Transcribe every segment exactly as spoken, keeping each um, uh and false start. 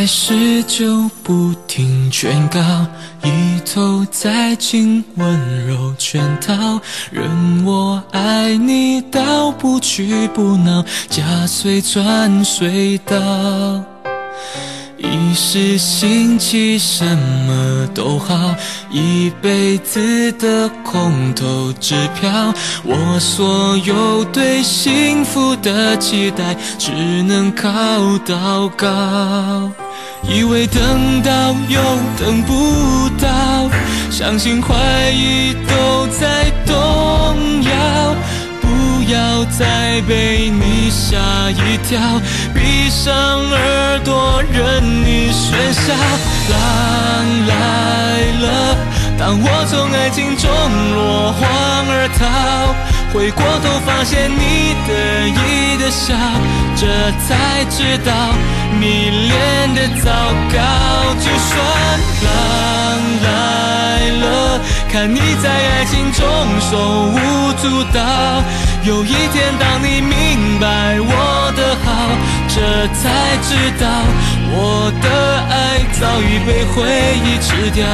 始就不停劝告，一头栽进温柔圈套，任我爱你到不屈不挠，夹随转水道。一时兴起什么都好，一辈子的空头支票，我所有对幸福的期待只能靠祷告。以为等到又等不到，相信怀疑都在动摇，不要再被你吓一跳，闭上耳朵任你喧嚣。浪来了，当我从爱情中落荒而逃，回过头发现你得意的笑，这才知道迷恋的糟糕。就算浪来了，看你在爱情中手舞足蹈，有一天当你明白我的好，这才知道我的爱早已被回忆吃掉。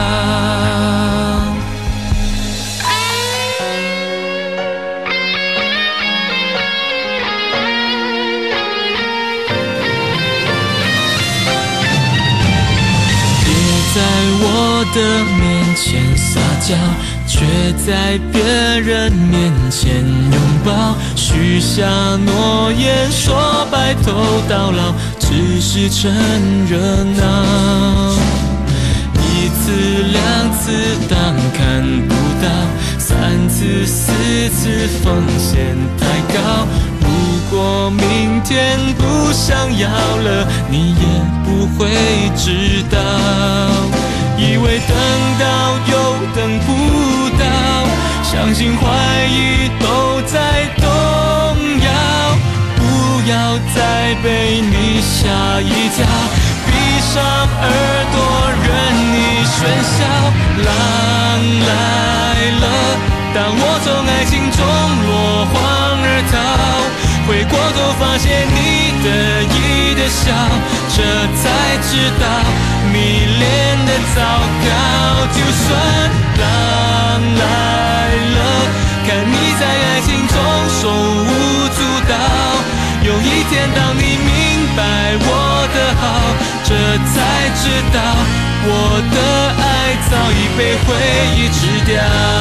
在我的面前撒娇，却在别人面前拥抱，许下诺言说白头到老，只是趁热闹。一次两次当看不到，三次四次风险太高，如果明天不想要了，你也不会知道。以为等到又等不到，相信怀疑都在动摇，不要再被你吓一跳，闭上耳朵任你喧嚣。浪来了，当我从爱情中落荒而逃，回过头发现你得意的笑，这才知道迷恋的糟糕。就算浪来了，看你在爱情中手舞足蹈，有一天当你明白我的好，这才知道我的爱早已被回忆吃掉。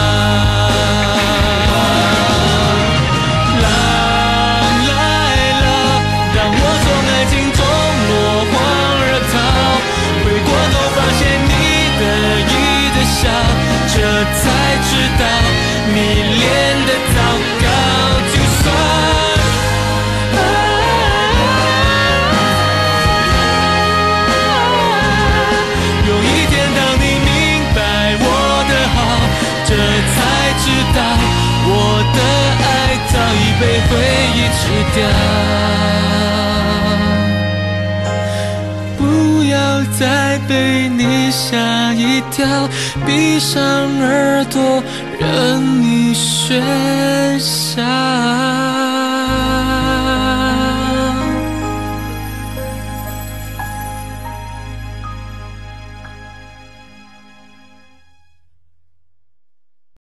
这才知道迷恋的糟糕。就算、啊、有一天当你明白我的好，这才知道我的爱早已被回忆吃掉。不要再被你吓一跳，闭上耳朵任你喧嚣。